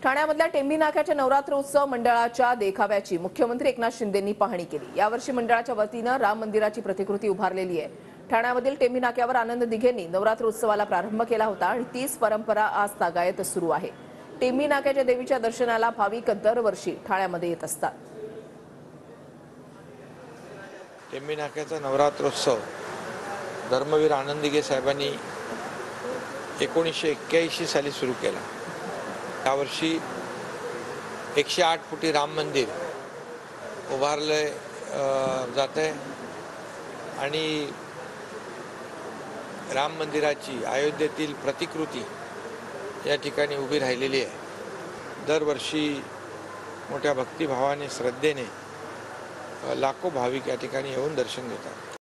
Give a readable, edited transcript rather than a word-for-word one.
ठाण्यामधल्या टेंभी नाक्याच्या नवरात्रोत्सव मंडळाच्या देखाव्याची मुख्यमंत्री एकनाथ शिंदेंनी पाहणी केली। यावर्षी मंडळाच्या वतीनं राम मंदिराची प्रतिकृती उभारलेली आहे। ठाण्यामधील टेंभी नाक्यावर आनंद दिघेंनी नवरात्रोत्सवाला प्रारंभ केला होता आणि तीच परंपरा आज तागायत सुरू आहे। टेंभी नाक्याच्या देवीच्या दर्शनाला भाविक दरवर्षी ठाण्यामध्ये येत असतात। टेंभी नाक्याचा नवरात्रोत्सव धर्मवीर आनंद दिघे साहेबांनी 1981 साली सुरू केला। यावर्षी 108 फुटी राम मंदिर उभारले जाते आणि राम मंदिराची अयोध्येतील प्रतिकृती या ठिकाणी उभी राहिलेली आहे। दरवर्षी मोठ्या भक्तिभावाने श्रद्धेने लाखो भाविक या ठिकाणी येऊन दर्शन घेतात।